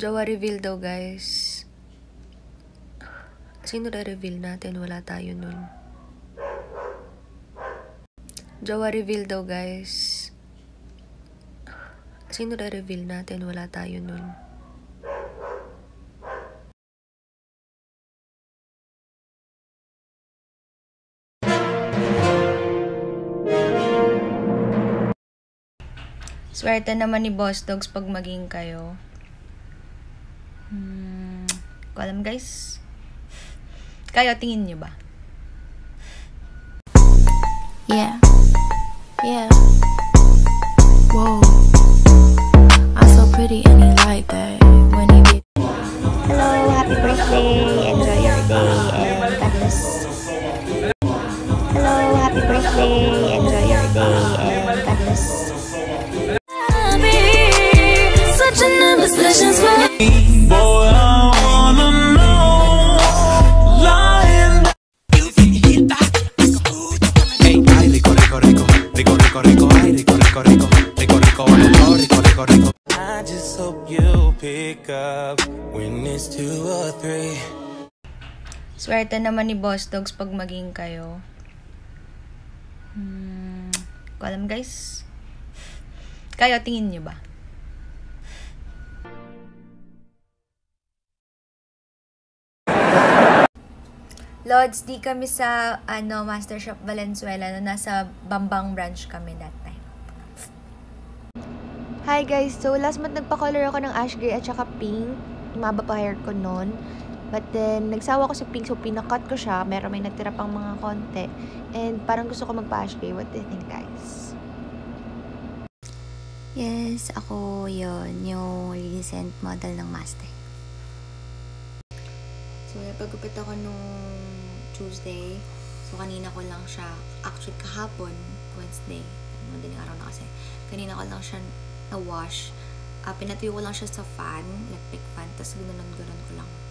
Jowa reveal daw, guys. Sino re-reveal natin? Wala tayo nun. Jowa reveal daw, guys. Sino re-reveal natin? Wala tayo nun. Swerte naman ni Boss Dogs pag maging kayo. Ko alam, guys. Kayo, tingin nyo ba? Yeah. Yeah. Whoa. I'm so pretty and he like that when he be. Hello, happy birthday. Enjoy your day and God bless. Hello, happy birthday. Enjoy your day and God bless. Such an obsession for Boy, I wanna know. Lying. Hey, ay, rico, rico, rico, rico, rico, rico, ay, rico, rico, rico, rico, rico, rico, rico, rico. I just hope you pick up when it's 2 or 3. Swerte naman ni Boss Dogs pag maging kayo. Ko alam, guys. Kayo, tingin nyo ba? Lods, di kami sa Mastershop Valenzuela na nasa Bambang branch kami that time. Hi guys! So last month nagpa-color ako ng ash gray at saka pink. Umaba pa hair ko nun. But then, nagsawa ko sa pink so pinakat ko siya. Meron may natira pang mga konti. And parang gusto ko magpa-ash gray. What do you think, guys? Yes, ako yon yung recent model ng Master. So, napagupit ako nung Tuesday. So, kanina ko lang siya, actually kahapon, Wednesday, madaling araw na kasi, kanina ko lang siya na-wash. Pinatuyo ko lang siya sa fan, electric fan, tapos gunanon ko lang.